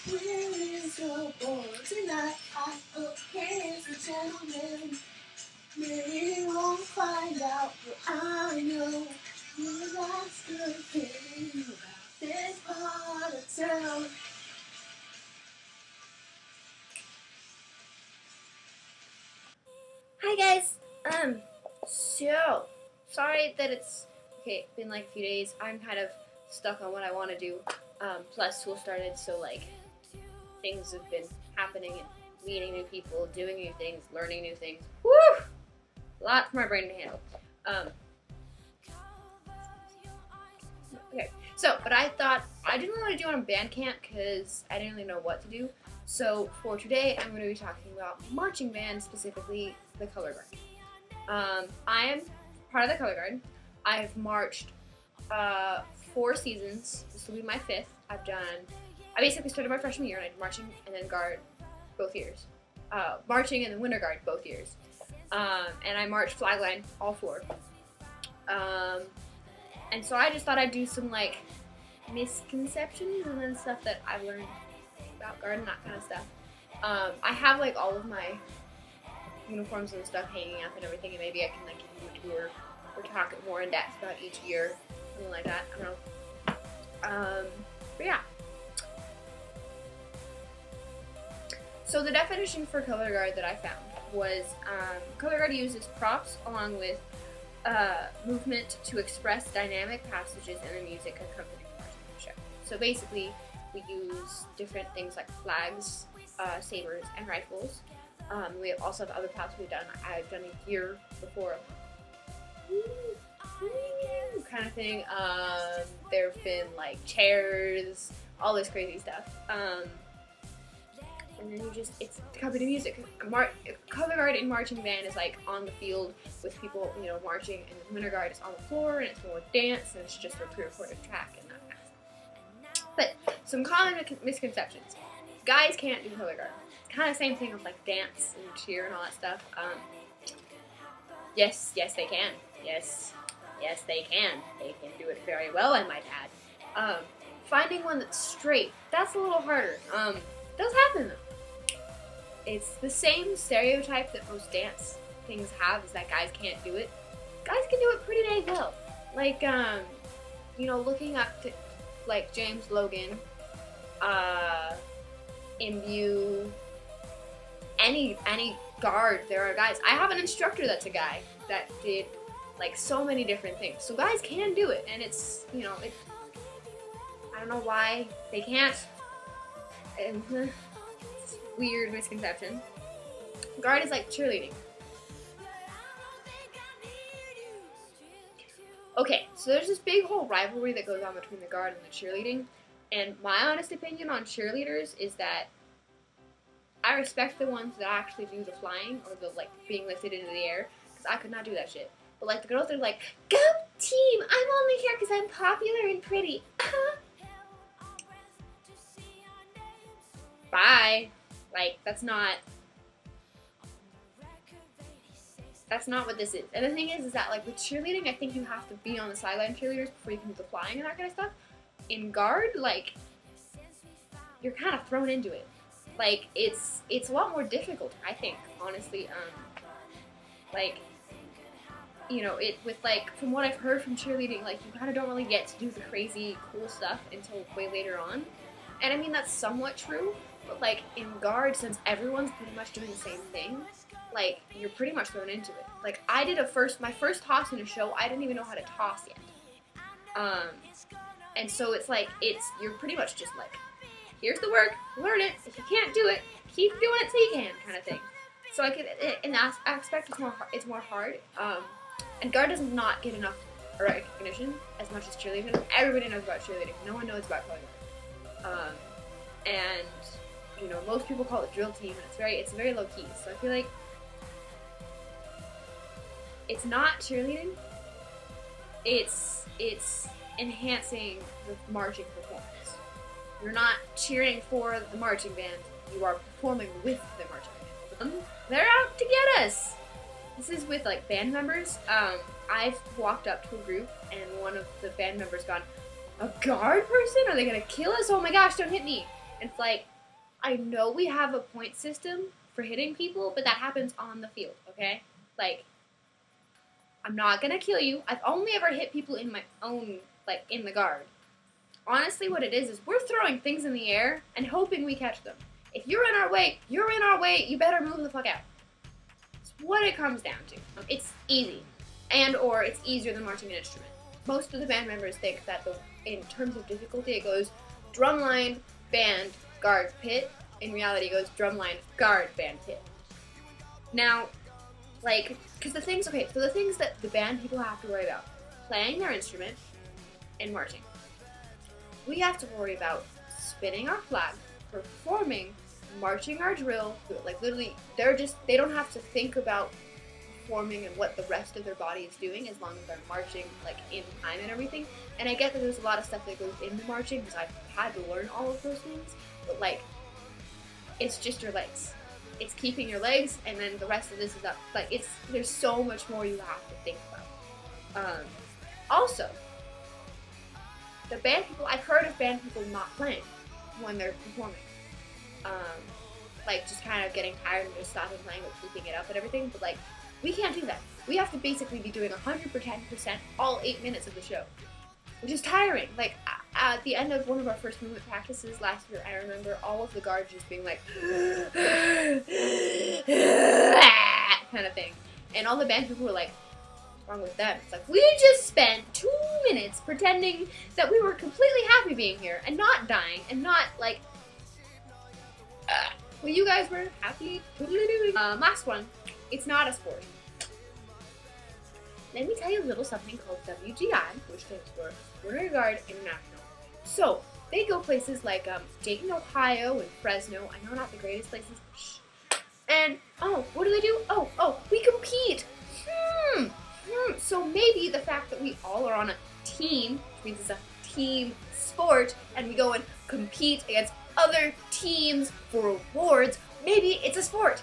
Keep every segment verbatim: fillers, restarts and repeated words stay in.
miserable tonight. I hope he's a gentleman. Maybe he won't find out, but I know the last good thing about this part of town. Hi guys, um, so, sorry that it's, okay, been like a few days. I'm kind of stuck on what I want to do, um, plus school started, so like, things have been happening and meeting new people, doing new things, learning new things. Woo! A lot for my brain to handle. Um, okay, so, but I thought, I didn't really want to do it on Bandcamp because I didn't really know what to do. So for today, I'm going to be talking about marching band, specifically the Color Guard. Um, I am part of the Color Guard. I've marched uh, four seasons. This will be my fifth. I've done, I basically started my freshman year and I did marching and then guard both years. Uh, marching and then winter guard both years. Um, and I marched flagline all four. Um, and so I just thought I'd do some like misconceptions and then stuff that I've learned about guard and that kind of stuff. Um, I have like all of my uniforms and stuff hanging up and everything, and maybe I can like give you a tour or talk more in depth about each year, something like that. I don't know. Um, but yeah. So the definition for color guard that I found was um, color guard uses props along with uh, movement to express dynamic passages in the music accompanying the marching show. So basically, we use different things like flags, uh, sabers, and rifles. Um, we also have other props we've done. I've done a gear before, kind of thing. Um, there have been like chairs, all this crazy stuff. Um, and then you just, it's accompanied music. Mar color guard in marching band is like on the field with people, you know, marching, and the winter guard is on the floor, and it's more dance, and it's just a pre-recorded track and that kind of stuff. But some common misconceptions: guys can't do color guard. It's kind of the same thing with like dance and cheer and all that stuff. Um, yes, yes they can. Yes, yes they can. They can do it very well, I might add. Um, finding one that's straight, that's a little harder. Um, it does happen though. It's the same stereotype that most dance things have, is that guys can't do it. Guys can do it pretty dang well. Like, um, you know, looking up to, like, James Logan, uh, Imbue, any, any guard, there are guys. I have an instructor that's a guy that did, like, so many different things. So guys can do it, and it's, you know, it, I don't know why they can't. And, it's a weird misconception. Guard is like cheerleading. Okay, so there's this big whole rivalry that goes on between the guard and the cheerleading, and my honest opinion on cheerleaders is that I respect the ones that actually do the flying or the like being lifted into the air, because I could not do that shit. But like the girls that are like, go team, I'm only here because I'm popular and pretty. Bye. Like, that's not, that's not what this is. And the thing is, is that like with cheerleading, I think you have to be on the sideline cheerleaders before you can do the flying and that kind of stuff. In guard, like, you're kind of thrown into it. Like, it's, it's a lot more difficult, I think, honestly. Um, like, you know, it, with like, from what I've heard from cheerleading, like, you kind of don't really get to do the crazy cool stuff until way later on. And I mean, that's somewhat true. But like in guard, since everyone's pretty much doing the same thing, like you're pretty much thrown into it. Like I did a first, my first toss in a show, I didn't even know how to toss yet. Um, and so it's like, it's, you're pretty much just like, here's the work, learn it. If you can't do it, keep doing it till you can, kind of thing. So like in that aspect, it's more, it's more hard. Um, and guard does not get enough recognition as much as cheerleading. Everybody knows about cheerleading. No one knows about color guard. Um, and you know, most people call it drill team, and it's very, it's very low key. So I feel like it's not cheerleading. It's, it's enhancing the marching performance. You're not cheering for the marching band. You are performing with the marching band. Um, they're out to get us. This is with like band members. Um, I've walked up to a group, and one of the band members gone, "A guard person? Are they gonna kill us? Oh my gosh! Don't hit me!" And it's like, I know we have a point system for hitting people, but that happens on the field, okay? Like, I'm not gonna kill you. I've only ever hit people in my own, like, in the guard. Honestly, what it is is we're throwing things in the air and hoping we catch them. If you're in our way, you're in our way, you better move the fuck out. It's what it comes down to. It's easy. And or it's easier than marching an instrument. Most of the band members think that the, in terms of difficulty, it goes drumline, band, guard, pit. In reality, it goes drumline, guard, band, pit. Now, like, because the things, okay, so the things that the band people have to worry about, playing their instrument and marching. We have to worry about spinning our flag, performing, marching our drill, like literally, they're just, they don't have to think about performing and what the rest of their body is doing as long as they're marching, like, in time and everything. And I get that there's a lot of stuff that goes into marching because I've had to learn all of those things, but, like, it's just your legs. It's keeping your legs, and then the rest of this is up. Like, it's, there's so much more you have to think about. Um, also, the band people, I've heard of band people not playing when they're performing. Um, like, just kind of getting tired and just stopping playing but keeping it up and everything, but, like, we can't do that. We have to basically be doing one hundred ten percent all eight minutes of the show, which is tiring. Like, at the end of one of our first movement practices last year, I remember all of the guards just being like, kind of thing. And all the band people were like, what's wrong with them? It's like, we just spent two minutes pretending that we were completely happy being here and not dying and not, like, uh, well, you guys were happy totally doing. Um, last one. It's not a sport. Let me tell you a little something called W G I, which stands for Winter Guard International. So, they go places like um, Dayton, Ohio, and Fresno. I know not the greatest places. Shh. And, oh, what do they do? Oh, oh, we compete. Hmm. Hmm. So maybe the fact that we all are on a team, which means it's a team sport, and we go and compete against other teams for awards, maybe it's a sport.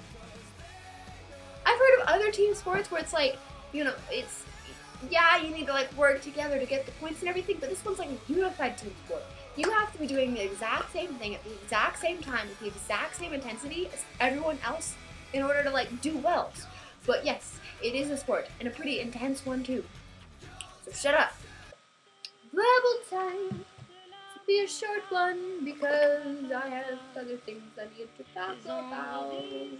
I've heard of other team sports where it's like, you know, it's, yeah, you need to, like, work together to get the points and everything, but this one's like a unified team sport. You have to be doing the exact same thing at the exact same time with the exact same intensity as everyone else in order to, like, do well. But yes, it is a sport, and a pretty intense one too. So shut up. Rebel time to be a short one because I have other things I need to talk about.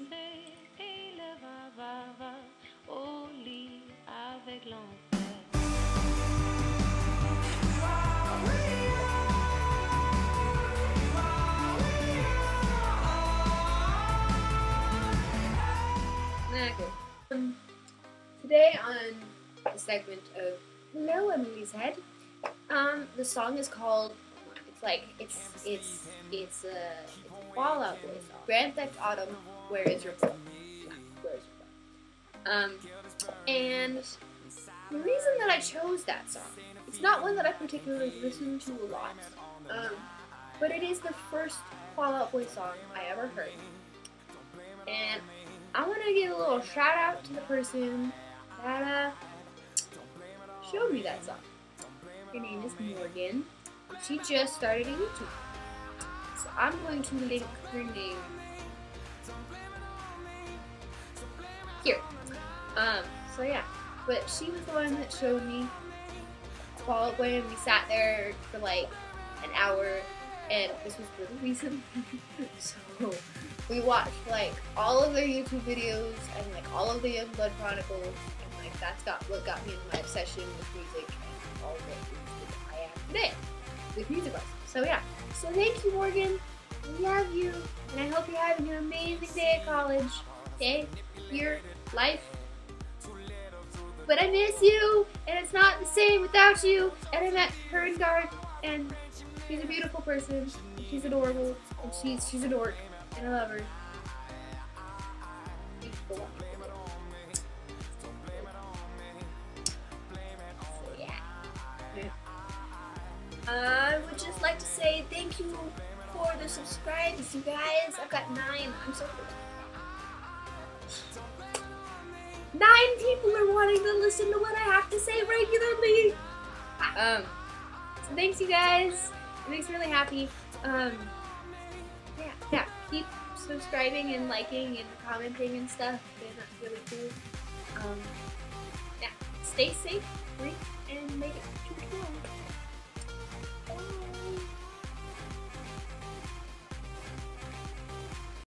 Okay. Um, today on the segment of Hello Emily's Head, um, the song is called, it's like, it's, it's, it's a, it's a Fall Out Boy song. Grand Theft Auto, Where Is Your Phone? Yeah, Where Is Your Phone? Um, and the reason that I chose that song, it's not one that I particularly listen to a lot, um, but it is the first Fall Out Boy song I ever heard. And I want to give a little shout out to the person that uh, showed me that song. Her name is Morgan. She just started a YouTube. So I'm going to link her name here. Um, so yeah. But she was the one that showed me Fall Out Boy, and we sat there for like an hour, and this was really recently. So we watched like all of their YouTube videos and like all of the Young Blood Chronicles, and like that's got what got me into my obsession with music and all of the things that I am today with music lessons. So yeah, so thank you, Morgan. I love you, and I hope you're having an amazing day at college, day, year, life. But I miss you, and it's not the same without you. And I met her in guard, and she's a beautiful person, and she's adorable, and she's she's a dork. And I love her. So, yeah. I would just like to say thank you for the subscribers, you guys. I've got nine. I'm so good. Nine people are wanting to listen to what I have to say regularly. Um, so thanks, you guys. It makes me really happy. Um, yeah. keep subscribing and liking and commenting and stuff, and that's really cool. Um, yeah, stay safe, read, and make it.